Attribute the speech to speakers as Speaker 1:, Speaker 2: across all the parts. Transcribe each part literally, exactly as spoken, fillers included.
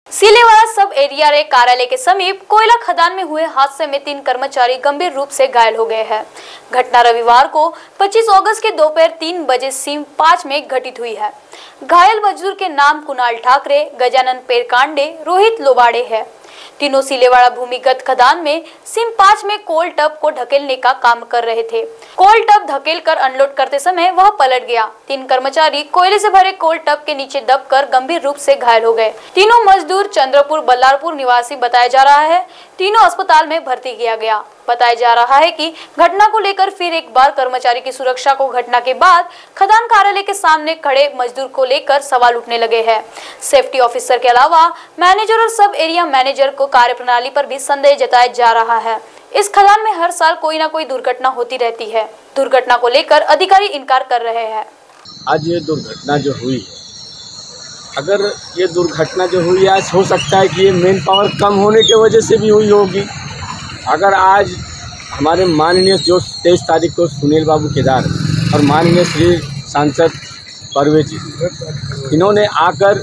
Speaker 1: सिलेवाड़ा सब एरिया रे कार्यालय के समीप कोयला खदान में हुए हादसे में तीन कर्मचारी गंभीर रूप से घायल हो गए हैं। घटना रविवार को पच्चीस अगस्त के दोपहर तीन बजे सीम पाँच में घटित हुई है। घायल मजदूर के नाम कुणाल ठाकरे, गजानन पेरकांडे, रोहित लोबाड़े है। तीनों सिलेवाड़ा भूमिगत खदान में सीम पाँच में कोल टब को ढकेलने का काम कर रहे थे। कोल टब धकेल कर अनलोड करते समय वह पलट गया। तीन कर्मचारी कोयले से भरे कोल टब के नीचे दबकर गंभीर रूप से घायल हो गए। तीनों मजदूर चंद्रपुर बल्लारपुर निवासी बताया जा रहा है। तीनों अस्पताल में भर्ती किया गया। बताया जा रहा है कि घटना को लेकर फिर एक बार कर्मचारी की सुरक्षा को घटना के बाद खदान कार्यालय के सामने खड़े मजदूर को लेकर सवाल उठने लगे हैं। सेफ्टी ऑफिसर के अलावा मैनेजर और सब एरिया मैनेजर को कार्यप्रणाली पर भी संदेह जताया जा रहा है। इस खदान में हर साल कोई ना कोई दुर्घटना होती रहती है। दुर्घटना को लेकर अधिकारी इनकार कर रहे हैं।
Speaker 2: आज ये दुर्घटना जो हुई है, अगर ये दुर्घटना जो हुई आज हो सकता है कि ये मेन पावर कम होने की वजह से भी हुई होगी। अगर आज हमारे माननीय जो तेईस तारीख को सुनील बाबू केदार और माननीय श्री सांसद परवेज जी, इन्होंने आकर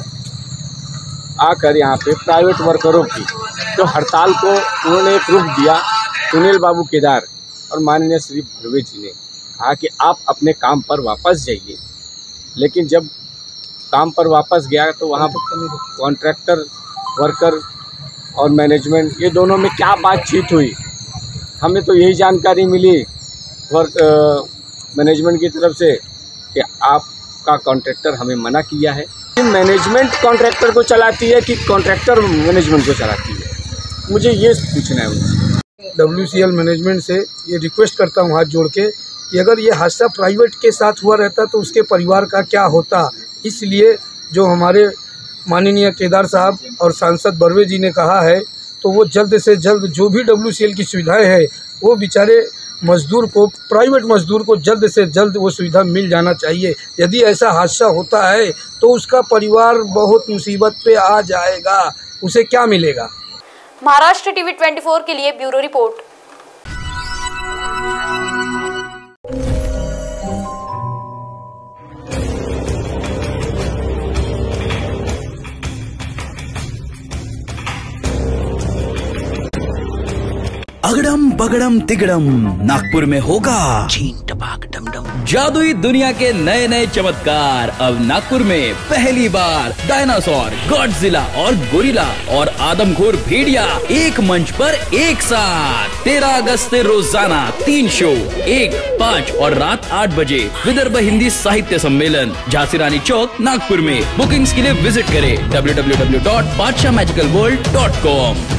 Speaker 2: आकर यहाँ पे प्राइवेट वर्करों की जो हड़ताल को उन्होंने एक रुख दिया। सुनील बाबू केदार और माननीय श्री परवेज जी ने कहा कि आप अपने काम पर वापस जाइए, लेकिन जब काम पर वापस गया तो वहाँ पर कॉन्ट्रैक्टर वर्कर और मैनेजमेंट ये दोनों में क्या बातचीत हुई, हमें तो यही जानकारी मिली वर्क मैनेजमेंट की तरफ से कि आपका कॉन्ट्रैक्टर हमें मना किया है। मैनेजमेंट कॉन्ट्रैक्टर को चलाती है कि कॉन्ट्रैक्टर मैनेजमेंट को चलाती है, मुझे ये पूछना है।
Speaker 3: डब्ल्यू सी एल मैनेजमेंट से ये रिक्वेस्ट करता हूँ हाथ जोड़ के कि अगर ये हादसा प्राइवेट के साथ हुआ रहता तो उसके परिवार का क्या होता। इसलिए जो हमारे माननीय केदार साहब और सांसद बरवे जी ने कहा है तो वो जल्द से जल्द जो भी डब्ल्यू सी एल की सुविधाएं है वो बेचारे मजदूर को, प्राइवेट मजदूर को जल्द से जल्द वो सुविधा मिल जाना चाहिए। यदि ऐसा हादसा होता है तो उसका परिवार बहुत मुसीबत पे आ जाएगा, उसे क्या मिलेगा।
Speaker 1: महाराष्ट्र टीवी चौबीस के लिए ब्यूरो रिपोर्ट।
Speaker 4: अगड़म बगड़म तिगड़म नागपुर में होगा चीन टपाक डमडम। जादुई दुनिया के नए नए चमत्कार अब नागपुर में पहली बार। डायनासोर, गॉडजिला और गोरिल्ला और आदमखोर भेड़िया एक मंच पर एक साथ। तेरह अगस्त से रोजाना तीन शो, एक, पाँच और रात आठ बजे विदर्भ हिंदी साहित्य सम्मेलन, झांसी रानी चौक, नागपुर में। बुकिंग्स के लिए विजिट करें W W W dot Badshah magical world dot com.